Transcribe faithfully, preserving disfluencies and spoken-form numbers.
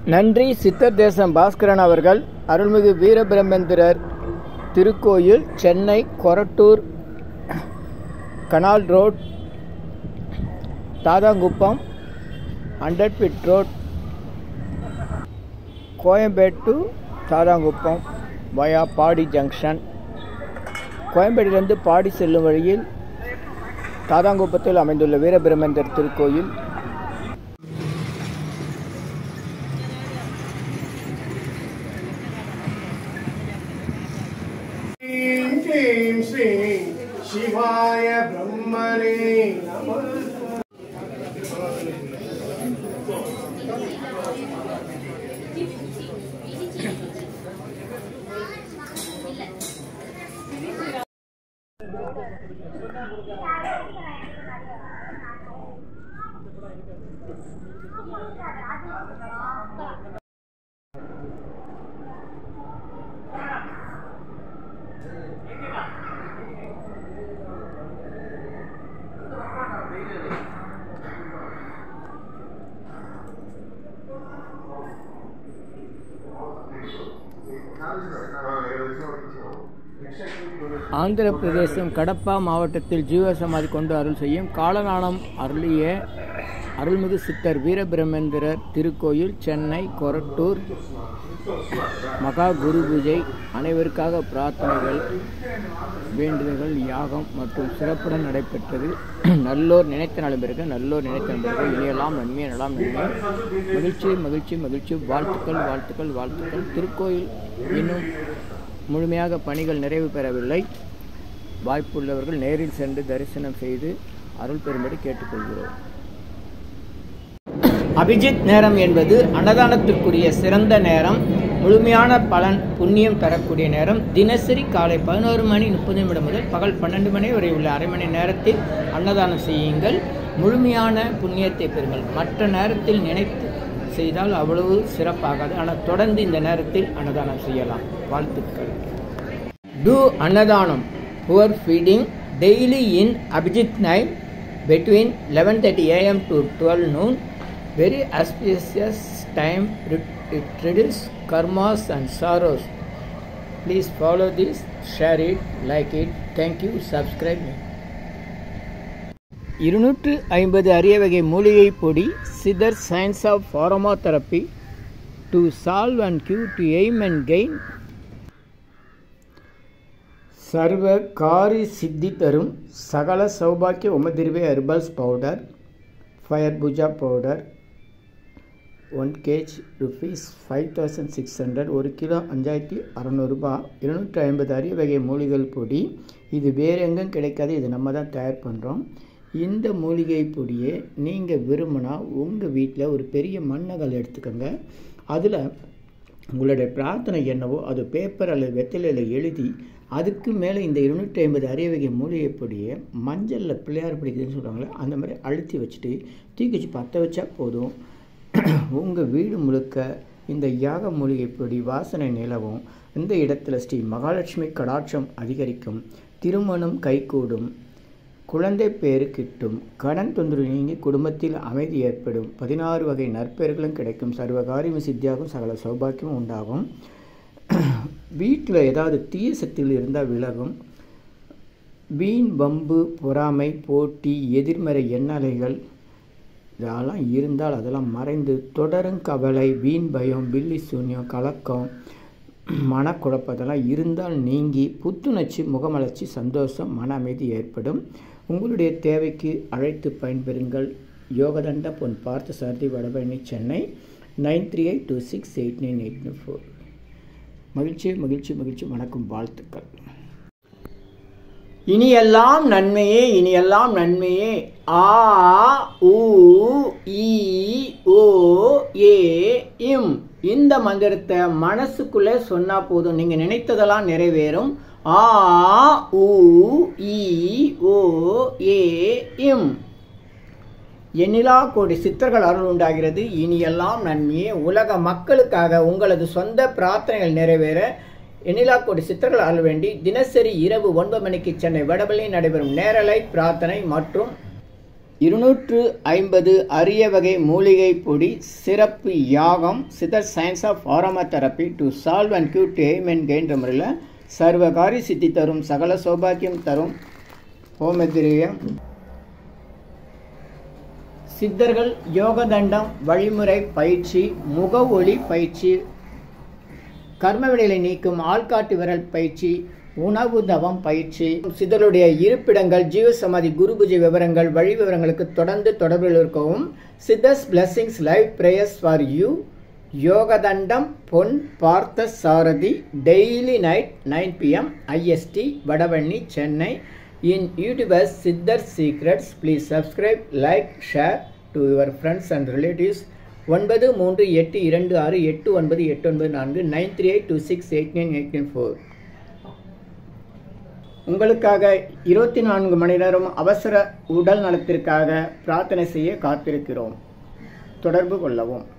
நன்றி சித்தர் தேசம் பாஸ்கரன் அவர்கள். அருள்மிகு வீரபிரமேந்திரர் திருக்கோயில், Chennai Korattur canal road, Dadhangkuppam, hundred feet road, Koyambedu to Dadhangkuppam via Padi junction. கோயம்பேட்டிலிருந்து பாடி செல்லும் வழியில் தாதாங்குப்பத்தில் அமைந்துள்ள வீரபிரமேந்தர் திருக்கோயில். சிவாய பிரம்மனே நமः. ஆந்திர பிரதேசம் கடப்பா மாவட்டத்தில் ஜீவ சமாதி கொண்டு அருள் செய்யும் காலஞானம் அருளிய அருள்மிகு சித்தர் வீரபிரமேந்திரர் திருக்கோயில், சென்னை கொரட்டூர். மகா குரு பூஜை, அனைவருக்காக பிரார்த்தனைகள், வேண்டுதல்கள், யாகம் மற்றும் சிறப்புடன் நடைபெற்றது. நல்லோர் நினைத்த நலம்பிற்கு நல்லோர் நினைத்த நலம்பிற்கு இனியெல்லாம் நன்மை நலாம் நன்மை. மகிழ்ச்சி மகிழ்ச்சி மகிழ்ச்சி. வாழ்த்துக்கள் வாழ்த்துக்கள் வாழ்த்துக்கள். திருக்கோயில் இன்னும் முழுமையாக பணிகள் நிறைவு பெறவில்லை. வாய்ப்புள்ளவர்கள் நேரில் சென்று தரிசனம் செய்து அருள் பெறும்படி கேட்டுக்கொள்கிறோம். அபிஜித் நேரம் என்பது அன்னதானத்திற்குரிய சிறந்த நேரம், முழுமையான பலன் புண்ணியம் தரக்கூடிய நேரம். தினசரி காலை பதினோரு மணி முப்பது நிமிடம் முதல் பகல் பன்னெண்டு மணி வரை உள்ள அரை மணி நேரத்தில் அன்னதானம் செய்யுங்கள், முழுமையான புண்ணியத்தை பெறுங்கள். மற்ற நேரத்தில் நினைத்து செய்தால் அவ்வளவு சிறப்பாகாது, ஆனால் தொடர்ந்து இந்த நேரத்தில் அன்னதானம் செய்யலாம். வாழ்த்துக்கள். Do அன்னதானம் poor feeding daily in Abhijit night between eleven thirty a m to twelve noon. Very auspicious time. It reduces karmas and sorrows. Please follow this, share it, like it. Thank you. Subscribe me. இருநூற்று ஐம்பது அரிய வகை மூலிகை பொடி. Siddhar science of pharmacotherapy to solve and cure to aim and gain. சர்வ காரி சித்தி தரும் சகல சௌபாக்கிய உமதிர்வே herbals powder, fire puja powder one KG rupees five thousand six hundred. ஒரு கிலோ அஞ்சாயிரத்தி அறநூறுபா. இருநூற்றி ஐம்பது அரிய வகை மூலிகை பொடி. இது வேறு எங்கும் கிடைக்காது, இது நம்ம தான் தயார் பண்ணுறோம். இந்த மூலிகை பொடியை நீங்கள் விரும்பினா உங்கள் வீட்டில் ஒரு பெரிய மண்ணகல் எடுத்துக்கோங்க. அதில் உங்களுடைய பிரார்த்தனை என்னவோ அது பேப்பர் அல்லது வெத்தலையில் எழுதி, அதுக்கு மேலே இந்த இருநூற்றி ஐம்பது அரிய வகை மூலிகை பொடியை மஞ்சளில் பிள்ளையார் பிடிக்குதுன்னு சொல்கிறாங்களே அந்த மாதிரி அழுத்தி வச்சுட்டு தூக்கி வச்சு பற்ற வச்சா போதும். உங்கள் வீடு முழுக்க இந்த யாக மூலிகை பொடி வாசனை நிலவும். இந்த இடத்துல ஸ்ரீ மகாலட்சுமி கடாட்சம் அதிகரிக்கும், திருமணம் கைகூடும், குழந்தை பேரு கிட்டும், கடன் தொந்தரவு நீங்கி குடும்பத்தில் அமைதி ஏற்படும், பதினாறு வகை நற்பெயர்களும் கிடைக்கும், சர்வகாரியம் சித்தியாகும், சகல சௌபாக்கியமும் உண்டாகும். வீட்டில் ஏதாவது தீய சக்திகள் இருந்தால் விலகும். வீண் வம்பு பொறாமை போட்டி எதிர்மறை எண்ணலைகள் இதெல்லாம் இருந்தால் அதெல்லாம் மறைந்து தொடரும் கவலை, வீண் பயம், பில்லி சூன்யம், கலக்கம், மனக்குழப்பம் இதெல்லாம் இருந்தால் நீங்கி புத்துணர்ச்சி, முகமலர்ச்சி, சந்தோஷம், மன அமைதி ஏற்படும். உங்களுடைய தேவைக்கு அழைத்து பயன்பெறுங்கள். Yogadanda Pon Parthasarathy, Vadapalani, Chennai nine three eight two six eight nine eight four. மகிழ்ச்சி மகிழ்ச்சி மகிழ்ச்சி. வணக்கம், வாழ்த்துக்கள். இனியெல்லாம் நன்மையே, இனியெல்லாம் நன்மையே. ஆ உ ஈ ஓ ஏ இம் இந்த மந்திரத்தை மனசுக்குள்ளே சொன்னால் போதும், நீங்கள் நினைத்ததெல்லாம் நிறைவேறும். ஆ உ ஈ ஓ ஏ இம். எண்ணிலா கோடி சித்தர்கள் அருள் உண்டாகிறது. இனியெல்லாம் நன்மையே. உலக மக்களுக்காக உங்களது சொந்த பிரார்த்தனைகள் நிறைவேற எண்ணிலா கோடி சித்தர்கள் அருள் வேண்டி தினசரி இரவு ஒன்பது மணிக்கு சென்னை வடபழனி நடைபெறும் நேரலை பிரார்த்தனை மற்றும் இருநூற்று ஐம்பது அரிய வகை மூலிகை பொடி சிறப்பு யாகம் Siddhar science of aroma therapy to solve and cure to aim and கெயின்ற முறையில் சர்வகாரி சித்தி தரும் சகல சௌபாக்கியம் தரும் ஹோமதிரியம் சித்தர்கள் யோகதண்டம் வழிமுறை பயிற்சி முக ஒளி பயிற்சி கர்மவினைகளை நீக்கும் ஆள்காட்டு விரல் பயிற்சி உணவு தவம் பயிற்சி சித்தருடைய இருப்பிடங்கள் ஜீவசமாதி குரு பூஜை விவரங்கள் வழி விவரங்களுக்கு தொடர்ந்து தொடர்பில் இருக்கவும் Siddhars blessings live prayers for you Yogadandam Pon Parthasarathy daily night nine PM IST Vadavalli Chennai in YouTubers Siddhar secrets please subscribe like share to your friends and relatives ஒன்பது மூன்று எட்டு இரண்டு ஆறு எட்டு ஒன்பது எட்டு ஒன்பது நான்கு nine three eight two six eight nine eight nine four உங்களுக்காக இருபத்தி நான்கு மணி நேரம் அவசர உடல் நலத்திற்காக பிரார்த்தனை செய்ய காத்திருக்கிறோம். தொடர்பு கொள்ளவும்.